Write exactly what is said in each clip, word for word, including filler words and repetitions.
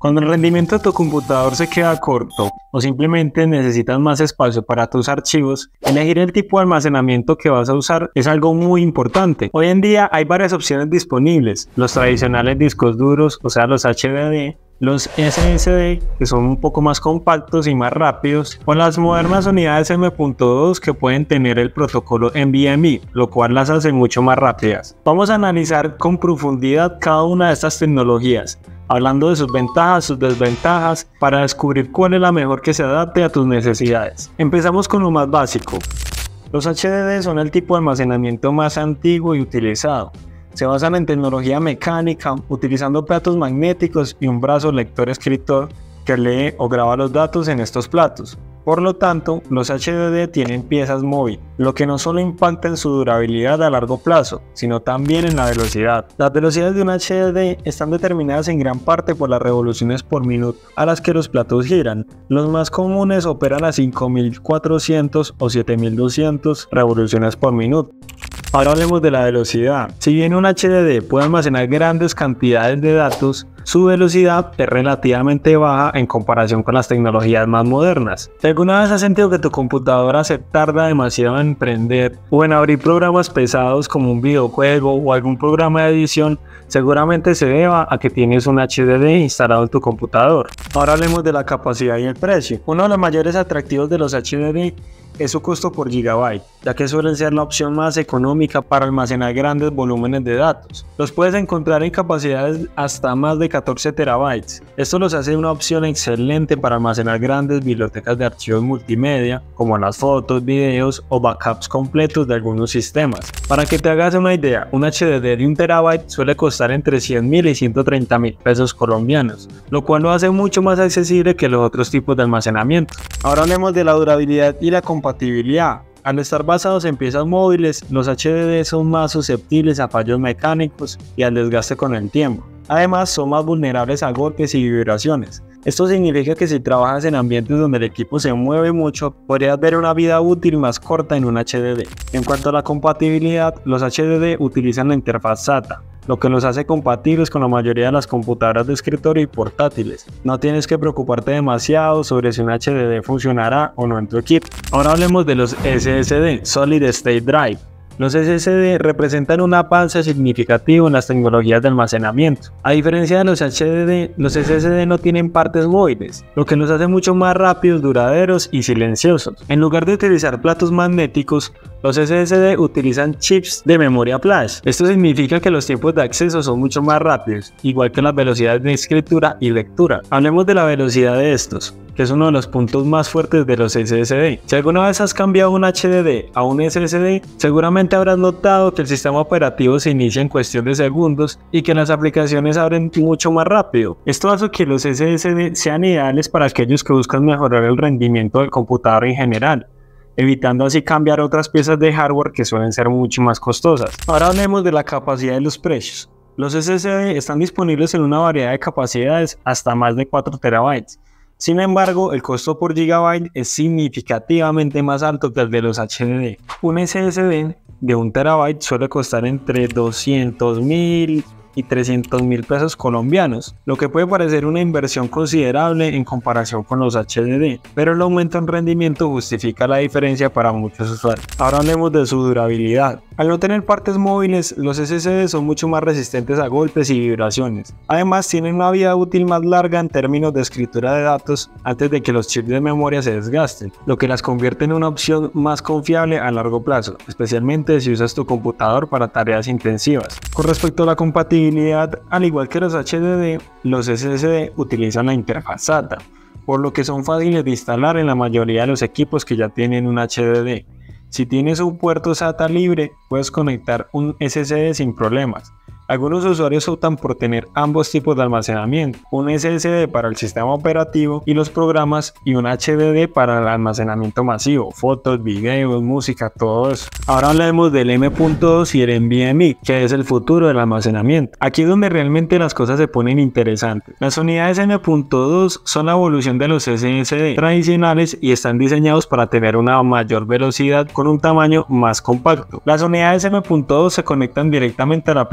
Cuando el rendimiento de tu computador se queda corto o simplemente necesitas más espacio para tus archivos, elegir el tipo de almacenamiento que vas a usar es algo muy importante. Hoy en día hay varias opciones disponibles: los tradicionales discos duros, o sea los H D D, los S S D, que son un poco más compactos y más rápidos, o las modernas unidades M punto dos que pueden tener el protocolo NVMe, lo cual las hace mucho más rápidas. Vamos a analizar con profundidad cada una de estas tecnologías, hablando de sus ventajas, sus desventajas, para descubrir cuál es la mejor que se adapte a tus necesidades. Empezamos con lo más básico. Los H D D son el tipo de almacenamiento más antiguo y utilizado. Se basan en tecnología mecánica, utilizando platos magnéticos y un brazo lector-escritor que lee o graba los datos en estos platos. Por lo tanto, los H D D tienen piezas móviles, lo que no solo impacta en su durabilidad a largo plazo, sino también en la velocidad. Las velocidades de un H D D están determinadas en gran parte por las revoluciones por minuto a las que los platos giran. Los más comunes operan a cinco mil cuatrocientos o siete mil doscientos revoluciones por minuto. Ahora hablemos de la velocidad. Si bien un H D D puede almacenar grandes cantidades de datos, su velocidad es relativamente baja en comparación con las tecnologías más modernas. Si alguna vez has sentido que tu computadora se tarda demasiado en prender o en abrir programas pesados como un videojuego o algún programa de edición, seguramente se deba a que tienes un H D D instalado en tu computador. Ahora hablemos de la capacidad y el precio. Uno de los mayores atractivos de los H D D es su costo por gigabyte, ya que suelen ser la opción más económica para almacenar grandes volúmenes de datos. Los puedes encontrar en capacidades hasta más de catorce terabytes. Esto los hace una opción excelente para almacenar grandes bibliotecas de archivos multimedia, como las fotos, videos o backups completos de algunos sistemas. Para que te hagas una idea, un H D D de un terabyte suele costar entre cien mil y ciento treinta mil pesos colombianos, lo cual lo hace mucho más accesible que los otros tipos de almacenamiento. Ahora hablemos de la durabilidad y la compatibilidad. Al estar basados en piezas móviles, los H D D son más susceptibles a fallos mecánicos y al desgaste con el tiempo. Además, son más vulnerables a golpes y vibraciones. Esto significa que si trabajas en ambientes donde el equipo se mueve mucho, podrías ver una vida útil más corta en un H D D. En cuanto a la compatibilidad, los H D D utilizan la interfaz SATA, lo que los hace compatibles con la mayoría de las computadoras de escritorio y portátiles. No tienes que preocuparte demasiado sobre si un H D D funcionará o no en tu equipo. Ahora hablemos de los S S D, Solid State Drive. Los S S D representan un avance significativo en las tecnologías de almacenamiento. A diferencia de los H D D, los S S D no tienen partes móviles, lo que los hace mucho más rápidos, duraderos y silenciosos. En lugar de utilizar platos magnéticos, los S S D utilizan chips de memoria flash. Esto significa que los tiempos de acceso son mucho más rápidos, igual que las velocidades de escritura y lectura. Hablemos de la velocidad de estos, que es uno de los puntos más fuertes de los S S D. Si alguna vez has cambiado un H D D a un S S D, seguramente habrás notado que el sistema operativo se inicia en cuestión de segundos y que las aplicaciones abren mucho más rápido. Esto hace que los S S D sean ideales para aquellos que buscan mejorar el rendimiento del computador en general, evitando así cambiar otras piezas de hardware que suelen ser mucho más costosas. Ahora hablemos de la capacidad y los precios. Los S S D están disponibles en una variedad de capacidades hasta más de cuatro terabytes. Sin embargo, el costo por gigabyte es significativamente más alto que el de los H D D. Un S S D de un terabyte suele costar entre doscientos mil y trescientos mil pesos colombianos, lo que puede parecer una inversión considerable en comparación con los H D D, pero el aumento en rendimiento justifica la diferencia para muchos usuarios. Ahora hablemos de su durabilidad. Al no tener partes móviles, los S S D son mucho más resistentes a golpes y vibraciones. Además, tienen una vida útil más larga en términos de escritura de datos antes de que los chips de memoria se desgasten, lo que las convierte en una opción más confiable a largo plazo, especialmente si usas tu computador para tareas intensivas. Con respecto a la compatibilidad, al igual que los H D D, los S S D utilizan la interfaz SATA, por lo que son fáciles de instalar en la mayoría de los equipos que ya tienen un H D D. Si tienes un puerto SATA libre, puedes conectar un S S D sin problemas. Algunos usuarios optan por tener ambos tipos de almacenamiento, un S S D para el sistema operativo y los programas y un H D D para el almacenamiento masivo, fotos, videos, música, todo eso. Ahora hablemos del M punto dos y el NVMe, que es el futuro del almacenamiento. Aquí es donde realmente las cosas se ponen interesantes. Las unidades M punto dos son la evolución de los S S D tradicionales y están diseñados para tener una mayor velocidad con un tamaño más compacto. Las unidades M punto dos se conectan directamente a la placa base,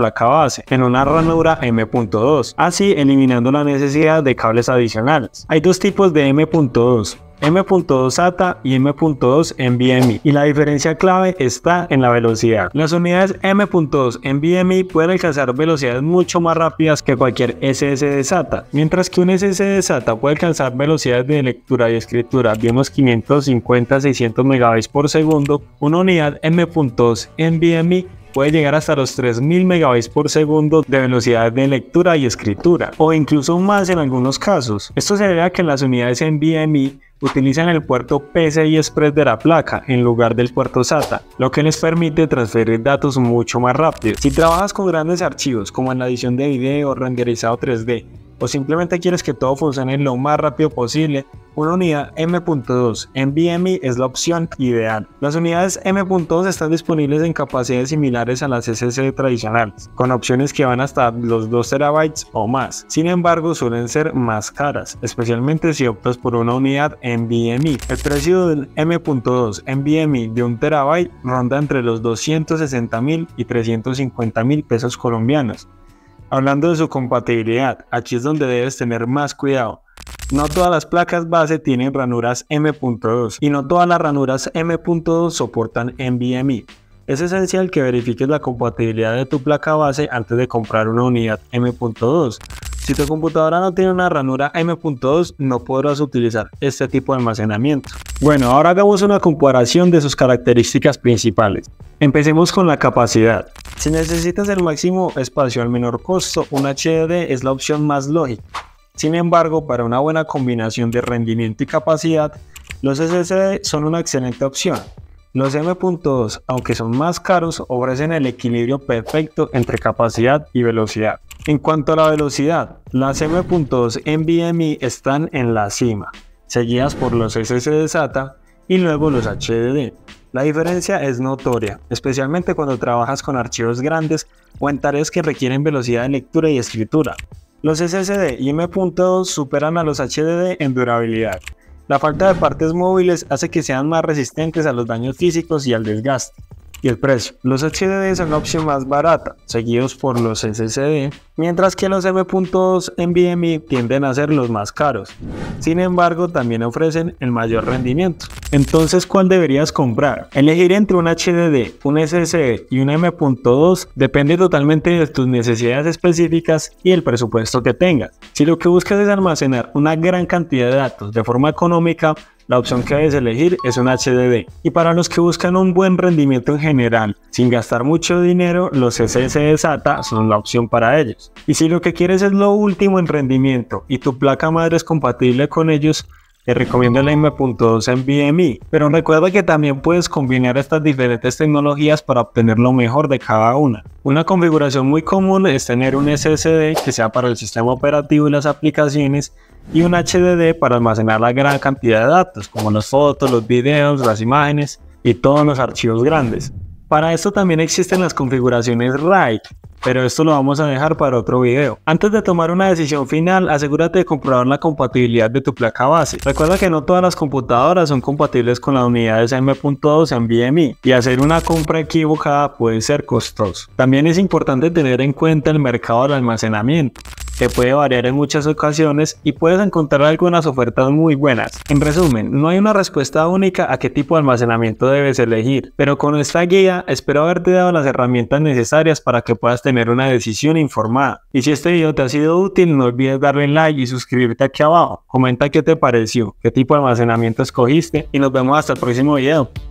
base en una ranura eme punto dos, así eliminando la necesidad de cables adicionales. Hay dos tipos de eme punto dos, eme punto dos SATA y eme punto dos ene ve eme i, y la diferencia clave está en la velocidad. Las unidades eme punto dos ene ve eme i pueden alcanzar velocidades mucho más rápidas que cualquier ese ese de SATA, mientras que un ese ese de SATA puede alcanzar velocidades de lectura y escritura de unos quinientos cincuenta a seiscientos megabytes por segundo. Una unidad eme punto dos ene ve eme i puede llegar hasta los tres mil megabytes por segundo de velocidad de lectura y escritura, o incluso más en algunos casos. Esto se debe a que las unidades ene ve eme i utilizan el puerto P C I Express de la placa en lugar del puerto SATA, lo que les permite transferir datos mucho más rápido. Si trabajas con grandes archivos como en la edición de video, renderizado tres D, o simplemente quieres que todo funcione lo más rápido posible, una unidad eme punto dos ene ve eme i es la opción ideal. Las unidades eme punto dos están disponibles en capacidades similares a las ese ese tradicionales, con opciones que van hasta los dos terabytes o más. Sin embargo, suelen ser más caras, especialmente si optas por una unidad ene ve eme i. El precio del eme punto dos ene ve eme i de un terabyte ronda entre los doscientos sesenta mil y trescientos cincuenta mil pesos colombianos. Hablando de su compatibilidad, aquí es donde debes tener más cuidado. No todas las placas base tienen ranuras eme punto dos y no todas las ranuras eme punto dos soportan ene ve eme i. Es esencial que verifiques la compatibilidad de tu placa base antes de comprar una unidad eme punto dos. Si tu computadora no tiene una ranura eme punto dos, no podrás utilizar este tipo de almacenamiento. Bueno, ahora hagamos una comparación de sus características principales. Empecemos con la capacidad. Si necesitas el máximo espacio al menor costo, un hache de de es la opción más lógica. Sin embargo, para una buena combinación de rendimiento y capacidad, los ese ese de son una excelente opción. Los eme punto dos, aunque son más caros, ofrecen el equilibrio perfecto entre capacidad y velocidad. En cuanto a la velocidad, las eme punto dos ene ve eme i están en la cima, seguidas por los ese ese de SATA y luego los hache de de. La diferencia es notoria, especialmente cuando trabajas con archivos grandes o en tareas que requieren velocidad de lectura y escritura. Los ese ese de y eme punto dos superan a los hache de de en durabilidad. La falta de partes móviles hace que sean más resistentes a los daños físicos y al desgaste. Y el precio. Los hache de de son la opción más barata, seguidos por los ese ese de, mientras que los eme punto dos ene ve eme i tienden a ser los más caros. Sin embargo, también ofrecen el mayor rendimiento. Entonces, ¿cuál deberías comprar? Elegir entre un hache de de, un ese ese de y un eme punto dos depende totalmente de tus necesidades específicas y el presupuesto que tengas. Si lo que buscas es almacenar una gran cantidad de datos de forma económica, la opción que debes elegir es un hache de de. Y para los que buscan un buen rendimiento en general, sin gastar mucho dinero, los ese ese de SATA son la opción para ellos. Y si lo que quieres es lo último en rendimiento y tu placa madre es compatible con ellos, te recomiendo el eme punto dos ene ve eme i, pero recuerda que también puedes combinar estas diferentes tecnologías para obtener lo mejor de cada una. Una configuración muy común es tener un ese ese de que sea para el sistema operativo y las aplicaciones y un hache de de para almacenar la gran cantidad de datos como las fotos, los videos, las imágenes y todos los archivos grandes. Para esto también existen las configuraciones RAID, pero esto lo vamos a dejar para otro video. Antes de tomar una decisión final, asegúrate de comprobar la compatibilidad de tu placa base. Recuerda que no todas las computadoras son compatibles con las unidades eme punto dos ene ve eme i y hacer una compra equivocada puede ser costoso. También es importante tener en cuenta el mercado del almacenamiento, que puede variar en muchas ocasiones y puedes encontrar algunas ofertas muy buenas. En resumen, no hay una respuesta única a qué tipo de almacenamiento debes elegir, pero con esta guía espero haberte dado las herramientas necesarias para que puedas tener una decisión informada. Y si este video te ha sido útil, no olvides darle like y suscribirte aquí abajo. Comenta qué te pareció, qué tipo de almacenamiento escogiste y nos vemos hasta el próximo video.